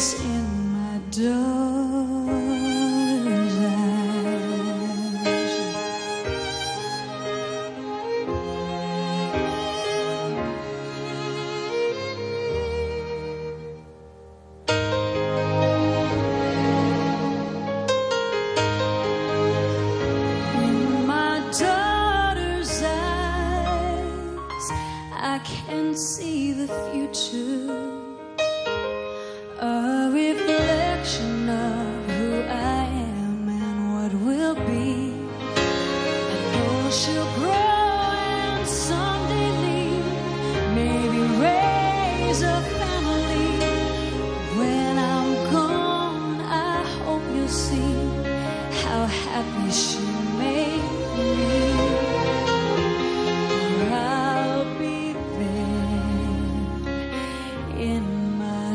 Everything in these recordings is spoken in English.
face in my daughter's eyes. In my daughter's eyes, I can see the future, a reflection of who I am and what will be. I know she'll grow and someday leave, maybe raise a family. When I'm gone, I hope you'll see how happy she made me. I'll be there in my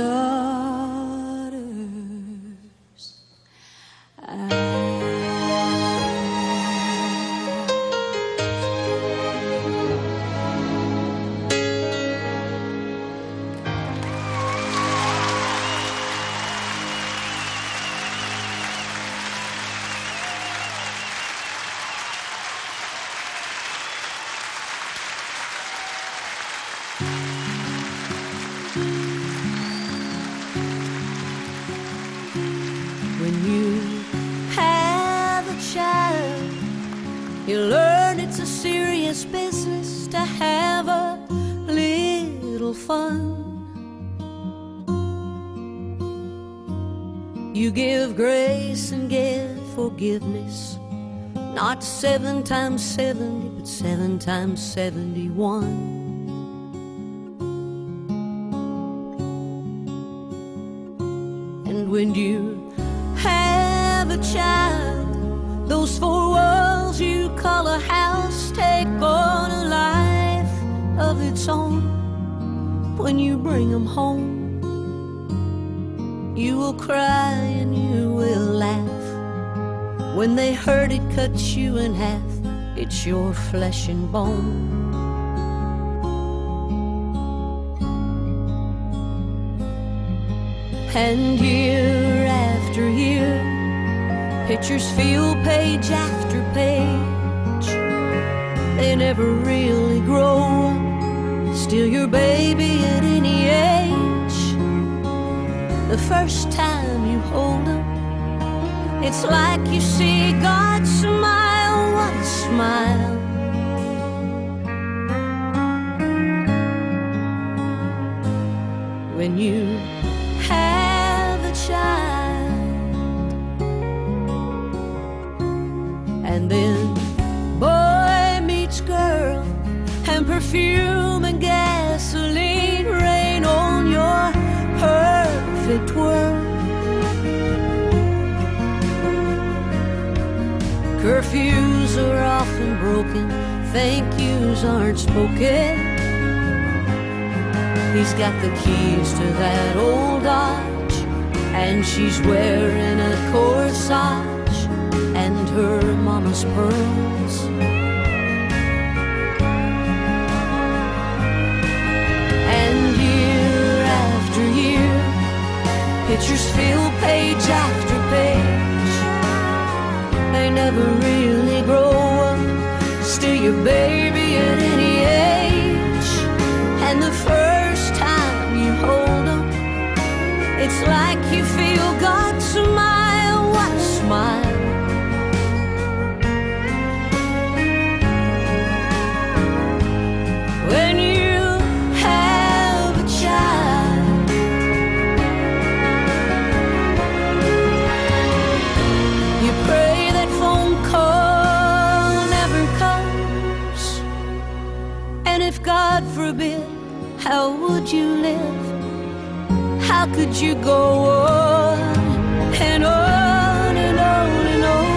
daughter's eyes. When you have a child, you learn it's a serious business to have a little fun. You give grace and give forgiveness, not 7 times 70, but 7 times 71. And when you have a child, those 4 walls you call a house take on a life of its own. When you bring them home, you will cry and you will laugh. When they hurt, it cuts you in half. It's your flesh and bone. And year after year, pictures fill page after page. They never really grow up, still your baby at any age. The first time you hold them, it's like you see God smile. What a smile. When you have a child, and then boy meets girl, and perfume and gasoline rain on your perfect world. Curfews are often broken, thank yous aren't spoken. He's got the keys to that old Dodge, and she's wearing a corsage and her mama's pearls. And year after year, pictures fill page after page. They never really grow up, still your baby at any age. And the first time you hold them, it's like you feel God smile. What a smile. When you have a child, you pray that phone call never comes. And if God forbid, how would you live? How could you go on and on and on and on?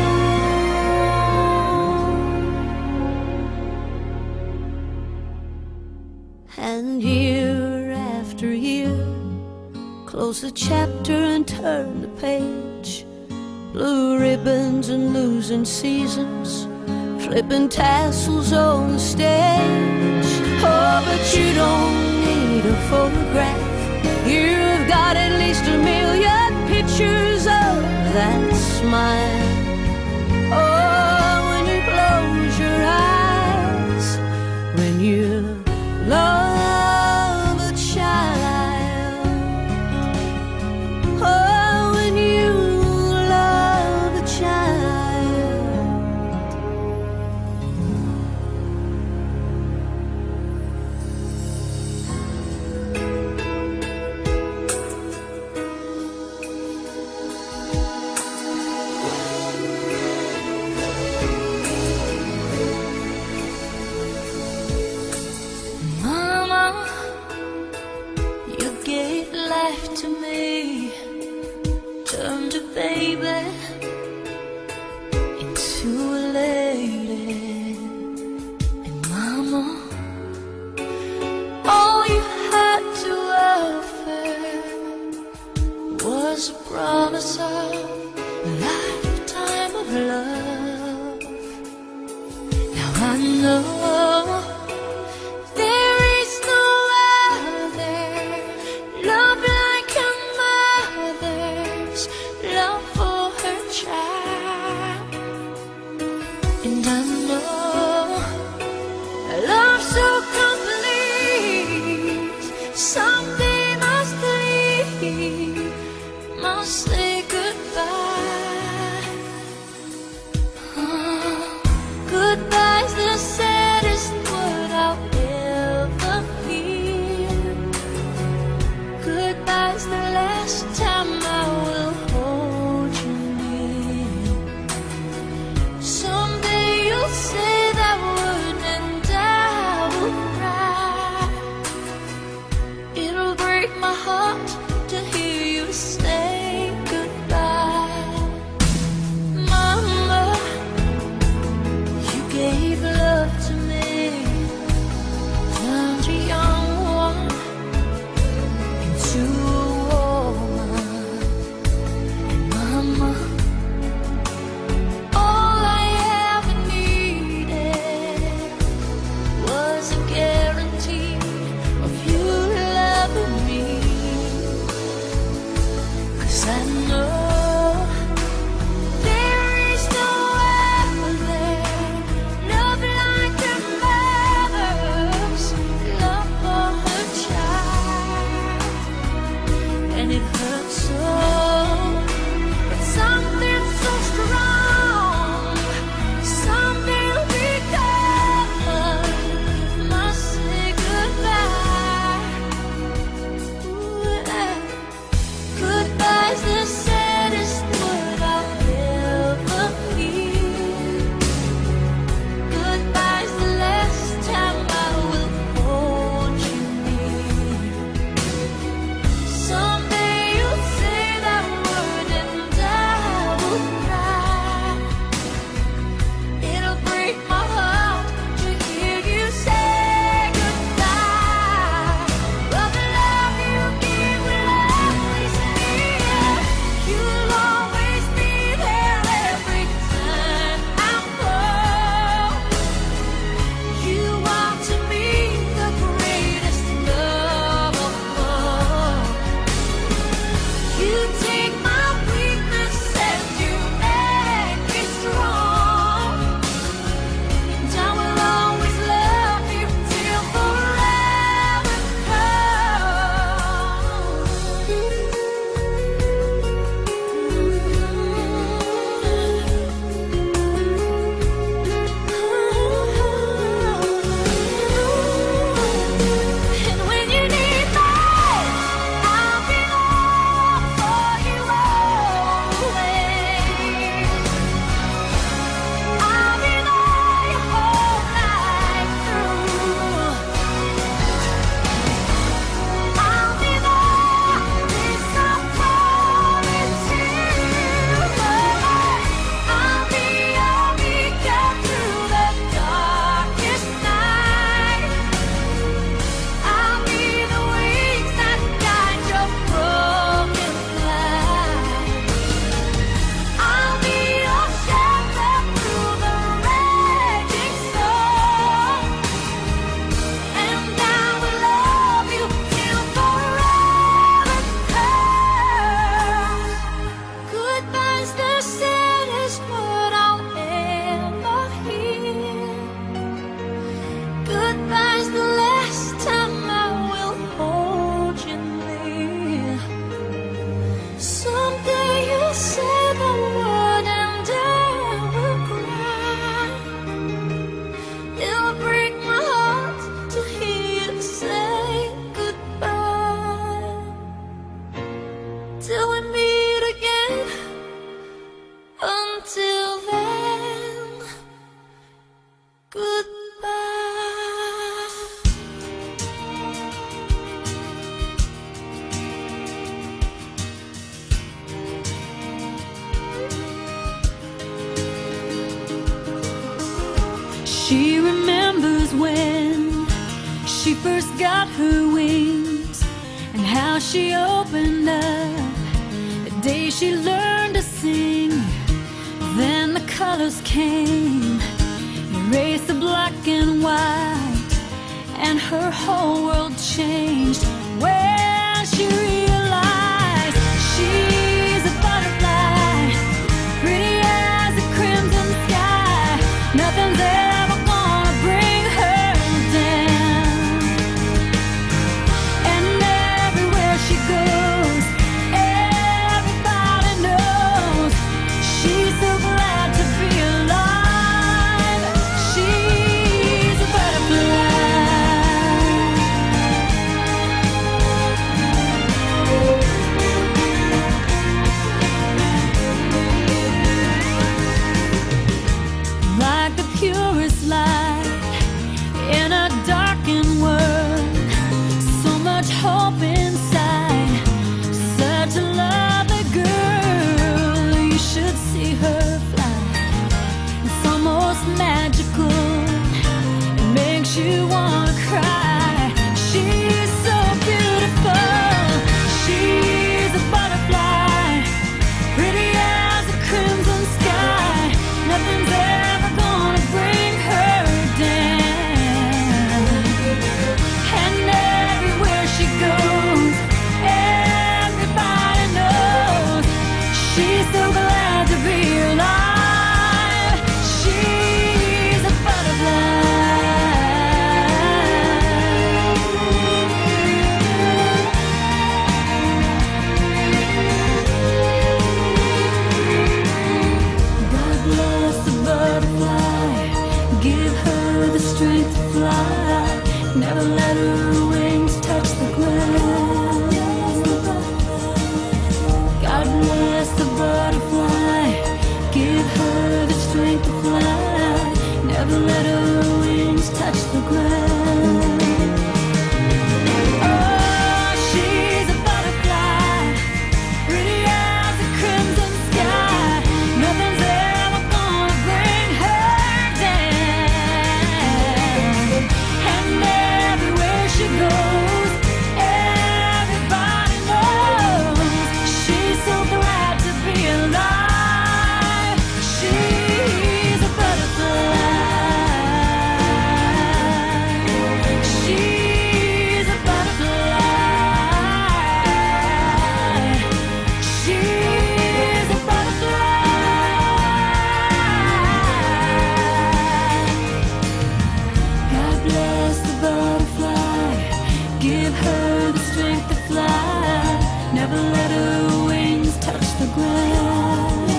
And year after year, close the chapter and turn the page. Blue ribbons and losing seasons, flipping tassels on the stage. Oh, but you don't need a photograph, you've got at least a minute smile. Oh, when you close your eyes, when you love a child. Oh, when you love a child. Mama, you gave life to me, turned a baby into a lady. And Mama, all you had to offer was a promise of a lifetime of love. Now I know there is no other love like a mother's love for her child. And I know a love so complete, someday must leave, must say goodbye. Goodbye's the saddest word I'll ever hear. Goodbye's the last time I will hold you near. Someday you'll say that word and I will cry. It'll break my heart to hear you say goodbye. Mama, you gave love to me, turned a young one into a woman. And Mama, all I ever needed was a guarantee of you loving me. She remembers when she first got her wings and how she opened up the day she learned to sing. Then the colors came, erased the black and white, and her whole world changed when she realized she's a butterfly, pretty as a crimson sky. Nothing's ever gonna bring her down. And everywhere she goes, everybody knows she's so glad to be alive. She's a butterfly. Like the purest light in a darkened world, so much hope inside, such a lovely girl. You should see her fly. It's almost magical, it makes you wanna cry. She's so beautiful, she's a butterfly, pretty as a crimson sky. Nothing's ever gonna bring her down. And everywhere she goes, everybody knows she's so glad to be alive. She's a God bless the butterfly, give her the strength to fly. Never let her wings touch the ground. God bless the butterfly, give her the strength to fly. Never let her wings touch the ground. Oh, she's a butterfly, pretty as a crimson sky. Nothing's ever gonna bring her down. And everywhere she goes, everybody knows she's so glad to be alive. She's a butterfly. She's a butterfly. She's a butterfly. God bless the butterfly, give her the strength to fly. Never let her wings touch the ground.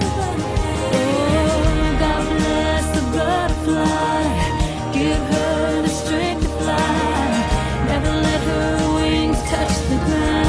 Oh, God bless the butterfly, give her the strength to fly. Never let her wings touch the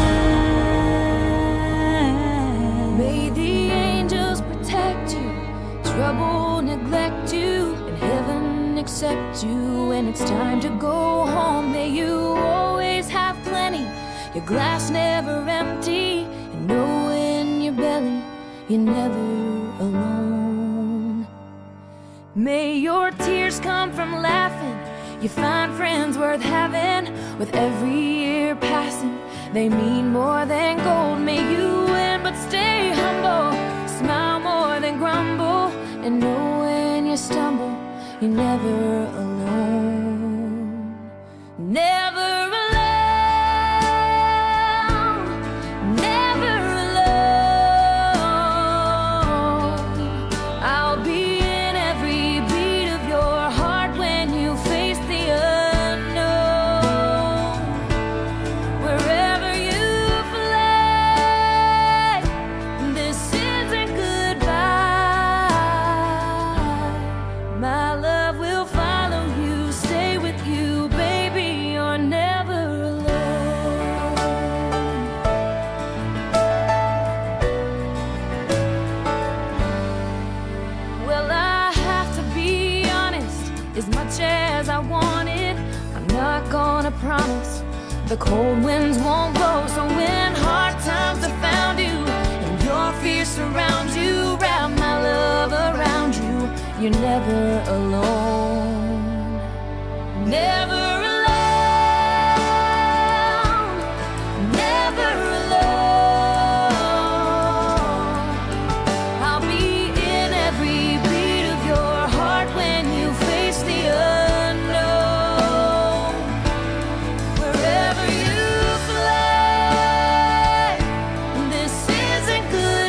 ground. May the angels protect you, trouble neglect you, and heaven accept you when it's time to go home. May you always have plenty, your glass never empty, and know in your belly you're never alone. May your tears come from laughing, you find friends worth having. With every year passing, they mean more than gold. May you win but stay humble, smile more than grumble, and know when you stumble you're never alone. Never alone, never alone. I'll be in every beat of your heart when you face the unknown. Wherever you fly, this isn't goodbye. My love will follow you, stay with you, baby, you're never alone. Well, I have to be honest, as much as I wanted, I'm not gonna promise the cold winds won't blow. So when hard times have found you and your fears surround you, wrap my love around you, you're never alone. Never alone, never alone. I'll be in every beat of your heart when you face the unknown. Wherever you fly, this isn't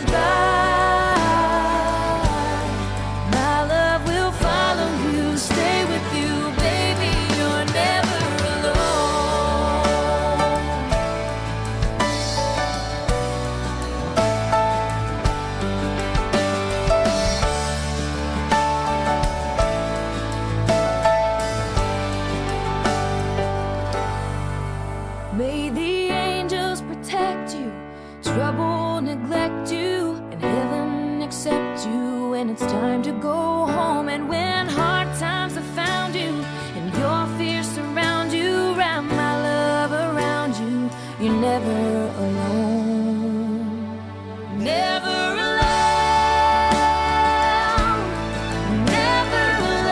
goodbye. My love will follow you, stay with you, baby. You're never alone. May the angels protect you, trouble neglect you, and heaven accept you when it's time to go home. And when hard times have found you and your fears surround you, wrap my love around you. You're never alone. Never alone, never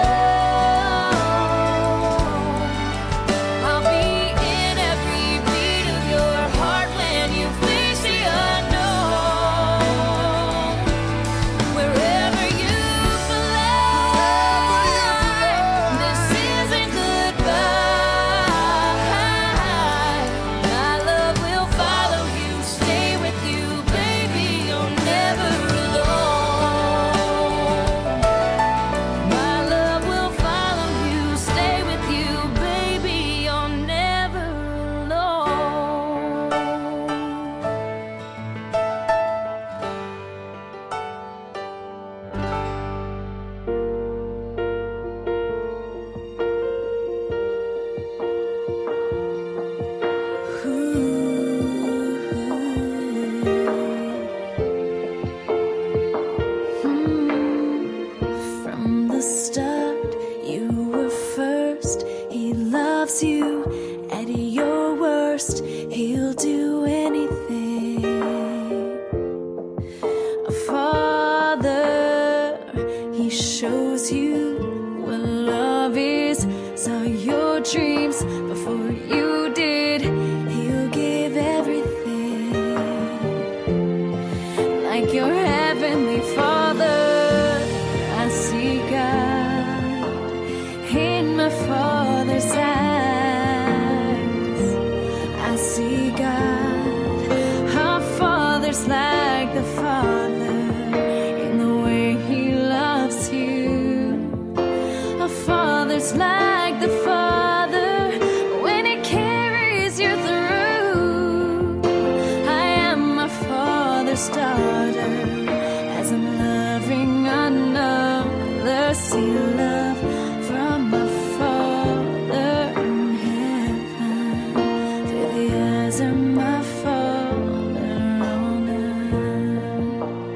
alone. I'll be in every beat of your heart when you face the unknown. Wherever you fly, this isn't goodbye. My love will follow you, stay with you, baby. You're never alone. My love will follow you, stay with you, baby. You're never alone. From the start, you were first. He loves you at your worst. He'll do anything. A father, he shows you what love is. Saw your dreams before you did. He'll give everything. Like your heavenly Father, I see God in my Father's eyes. I see God. Our Father's like the Father in the way He loves you. A Father's like the Father when He carries you through. I am my Father's daughter as I'm loving another. See love from my Father in heaven through the eyes of my Father on earth.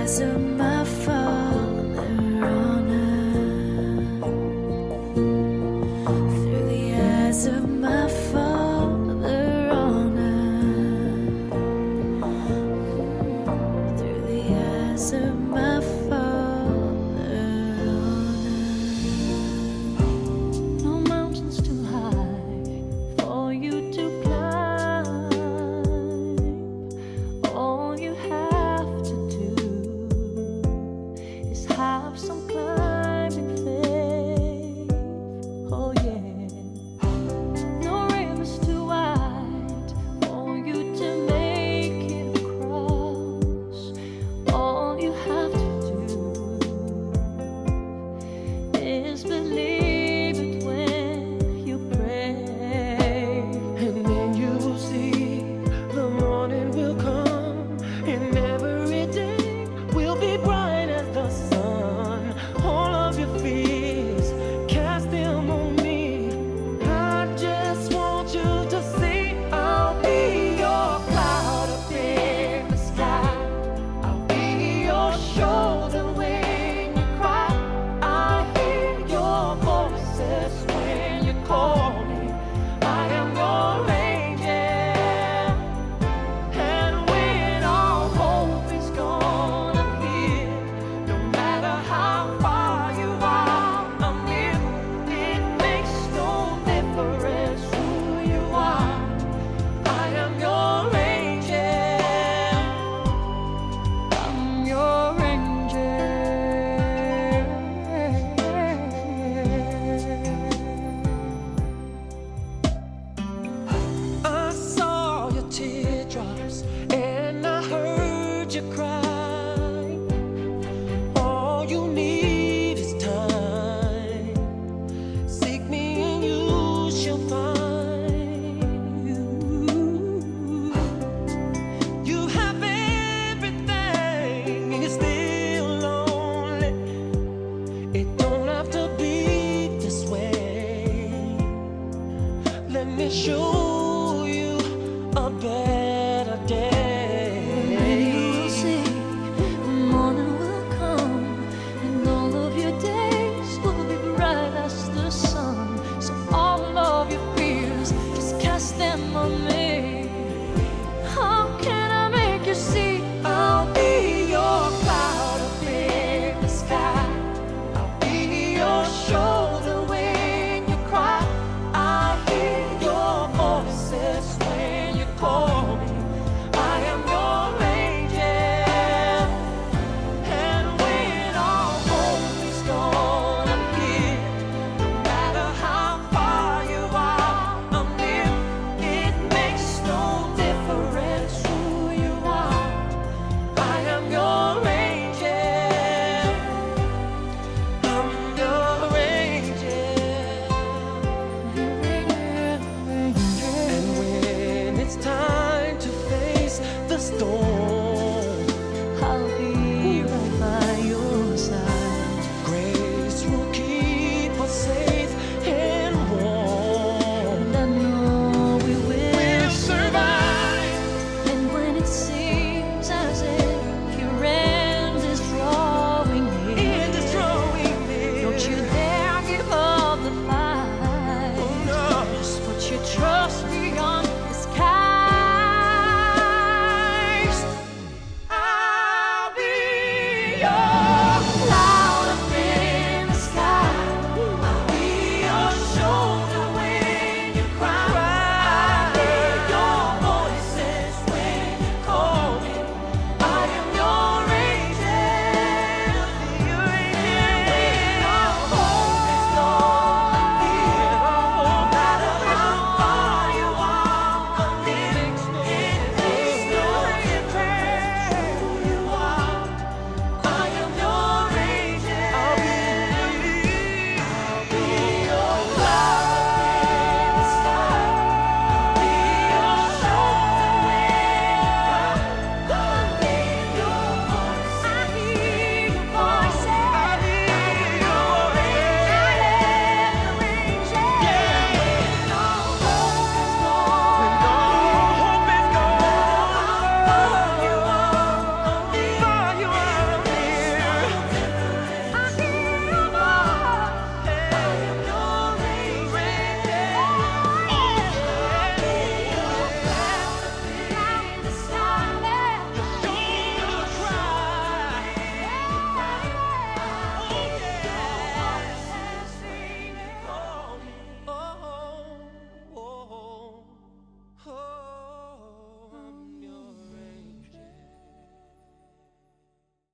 eyes of my Father on earth, through the eyes of my Father on earth, through the eyes of my